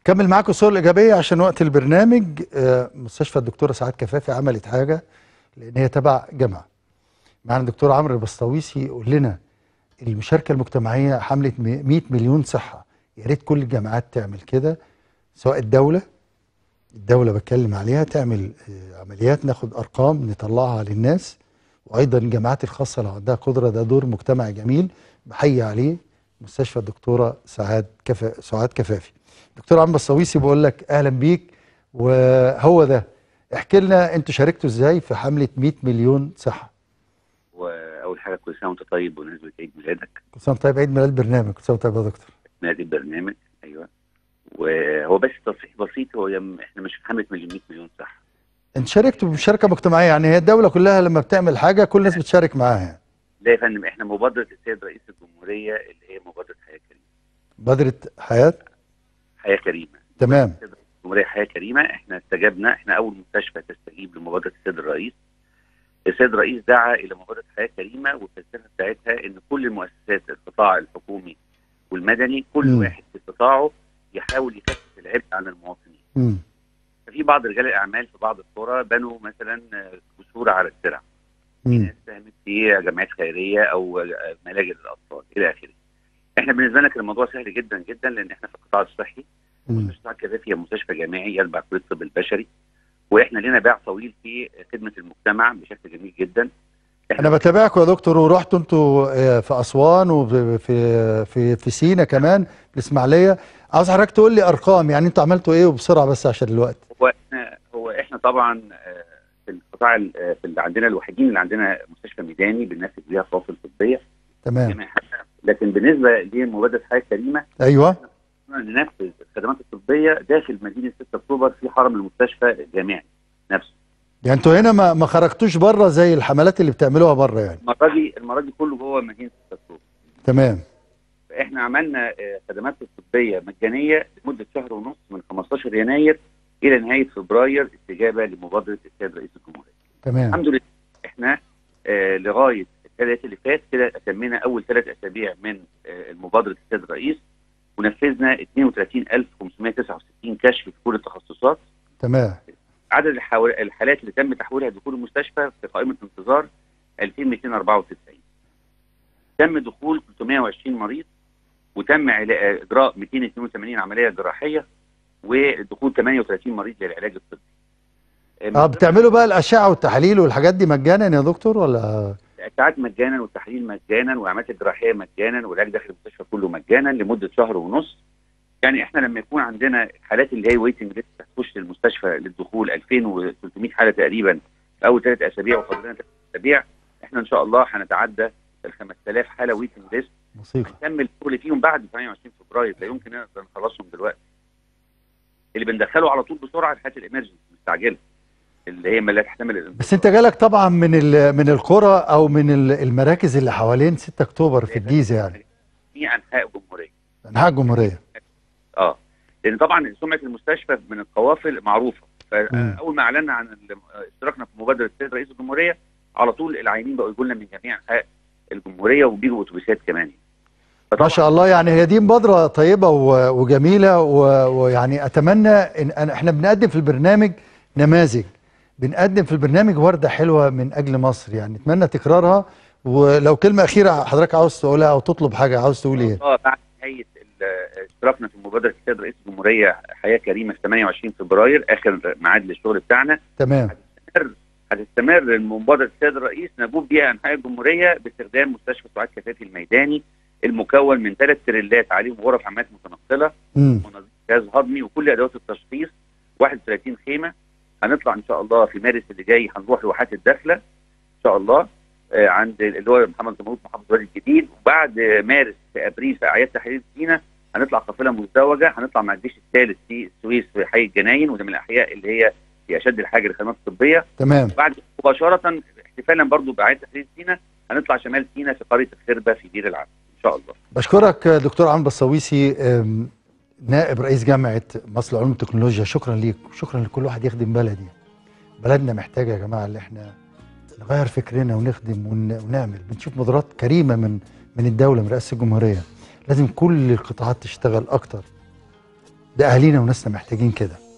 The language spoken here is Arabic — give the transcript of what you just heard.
كمل معاكم الصور الإيجابية عشان وقت البرنامج. مستشفى الدكتورة سعاد كفافي عملت حاجة لأن هي تبع جامعة. معانا الدكتور عمرو البسطويسي يقول لنا المشاركة المجتمعية حملة 100 مليون صحة. يا ريت كل الجامعات تعمل كده، سواء الدولة بتكلم عليها تعمل عمليات، ناخد أرقام نطلعها للناس، وأيضا الجامعات الخاصة لو عندها قدرة. ده دور مجتمعي جميل بحيي عليه مستشفى الدكتورة سعاد كفافي. دكتور عمرو البسطويسي بقول لك أهلا بيك. وهو ده، احكي لنا انتوا شاركتوا ازاي في حملة 100 مليون صحة. واول حاجه كل سنه وانت طيب بمناسبه عيد ميلادك. كل سنة طيب، عيد ميلاد البرنامج. كل سنة طيب يا دكتور. نادي البرنامج، ايوه. وهو بس تصحيح بسيط، احنا مش في حمله 100 مليون صح. انت شاركتوا بمشاركة مجتمعية، يعني هي الدولة كلها لما بتعمل حاجة كل الناس بتشارك معاها. لا يا فندم، احنا مبادره السيد رئيس الجمهوريه اللي هي مبادره حياه كريمه. مبادرة حياة كريمه. تمام. السيد رئيس الجمهوريه حياه كريمه، احنا استجبنا، احنا اول مستشفى تستجيب لمبادره السيد الرئيس. السيد الرئيس دعا الى مبادره حياه كريمه، والفلسفه بتاعتها ان كل المؤسسات، القطاع الحكومي والمدني، كل واحد في قطاعه يحاول يخفف العبء عن المواطنين. ففي بعض رجال الاعمال في بعض القرى بنوا مثلا جسور على الترع. في ناس ساهمت في جمعيات خيريه او ملاجئ للاطفال الى اخره. احنا بالنسبه لنا كان الموضوع سهل جدا جدا، لان احنا في القطاع الصحي. مستشفى سعاد كفافي هي مستشفى جامعي يتبع كليه الطب البشري، واحنا لنا باع طويل في خدمه المجتمع بشكل جميل جدا. انا بتابعكم يا دكتور، ورحتوا انتوا في اسوان وفي سينا كمان، في الاسماعيليه. عاوز حضرتك تقول لي ارقام، يعني انتوا عملتوا ايه وبسرعه بس عشان الوقت. احنا طبعا في القطاع في اللي عندنا الوحيدين اللي عندنا مستشفى ميداني بننفذ بيها فواصل طبيه. تمام. لكن بالنسبه لمبادره حياه كريمه، ايوه، ننفذ الخدمات الطبيه داخل مدينه 6 اكتوبر في حرم المستشفى الجامعي نفسه. يعني انتوا هنا ما خرجتوش بره زي الحملات اللي بتعملوها بره يعني. المره دي كله جوه مدينه 6 اكتوبر. تمام. احنا عملنا خدمات طبيه مجانيه لمده شهر ونص من 15 يناير الى نهايه فبراير، استجابه لمبادره السيد رئيس الجمهوريه. تمام. الحمد لله احنا لغايه الثلاث اللي فات كده اتمينا اول 3 اسابيع من المبادره السيد الرئيس، ونفذنا 32569 كشف في كل التخصصات. تمام. عدد الحالات اللي تم تحويلها دخول المستشفى في قائمه انتظار 2294. تم دخول 320 مريض، وتم اجراء 282 عمليه جراحيه، ودخول 38 مريض للعلاج الطبي. بتعملوا بقى الاشعه والتحاليل والحاجات دي مجانا يا دكتور ولا؟ الاشعاعات مجانا، والتحاليل مجانا، والعمليات الجراحيه مجانا، والعلاج داخل المستشفى كله مجانا لمده شهر ونص. يعني احنا لما يكون عندنا الحالات اللي هي ويتنج ليست هتخش للمستشفى للدخول 2300 حاله تقريبا في اول 3 اسابيع، وفاضل لنا 3 اسابيع، احنا ان شاء الله هنتعدى ال 5000 حاله ويتنج ليست. هنكمل الشغل فيهم بعد 28 فبراير، لا يمكن نقدر نخلصهم دلوقتي. اللي بندخله على طول بسرعه الحالات الامرجنسي المستعجله اللي هي ما لا تحتمل الانتظار. بس انت جالك طبعا من القرى او من المراكز اللي حوالين 6 اكتوبر في الجيزه، يعني في انحاء الجمهوريه. انحاء الجمهوريه. لان طبعا سمعه المستشفى من القوافل معروفه، فاول ما اعلنا عن اشتراكنا في مبادره السيد رئيس الجمهوريه، على طول العيانين بقوا يجوا لنا من جميع انحاء الجمهوريه، وبيجوا اتوبيسات كمان. ما شاء الله، يعني هي دي مبادره طيبه وجميله، ويعني اتمنى ان احنا بنقدم في البرنامج نماذج، بنقدم في البرنامج ورده حلوه من اجل مصر، يعني اتمنى تكرارها. ولو كلمه اخيره حضرتك عاوز تقولها او تطلب حاجه، عاوز تقول ايه؟ بعد نهايه اشتراكنا في مبادره السيد رئيس الجمهوريه حياه كريمه في 28 فبراير اخر ميعاد للشغل بتاعنا. تمام. هتستمر مبادره السيد الرئيس نجوب بيها انحاء الجمهوريه باستخدام مستشفى سعاد كفافي الميداني، المكون من 3 تريلات عليهم غرف عمليات متنقله، ونظيف جهاز هضمي، وكل ادوات التشخيص، 31 خيمه. هنطلع ان شاء الله في مارس اللي جاي، هنروح لواحات الداخله ان شاء الله عند اللي هو محمد زمرود محافظ الوادي الجديد. وبعد مارس في ابريل في اعياد تحرير سينا هنطلع قافله مزدوجه، هنطلع مع الجيش الثالث في السويس في حي الجناين، وده من الاحياء اللي هي في اشد الحاجه للخدمات الطبيه. تمام. بعد مباشره احتفالا برضو باعياد تحرير سينا هنطلع شمال سينا في قريه الخربه في دير العبد ان شاء الله. بشكرك دكتور عمرو البسطويسي، نائب رئيس جامعه مصر للعلوم والتكنولوجيا. شكرا ليك، وشكرا لكل واحد يخدم بلدي. بلدنا محتاجه يا جماعه اللي احنا نغير فكرنا ونخدم ونعمل. بنشوف مبادرات كريمه من الدوله، من رئاسه الجمهوريه. لازم كل القطاعات تشتغل اكتر ده اهالينا وناسنا محتاجين كده.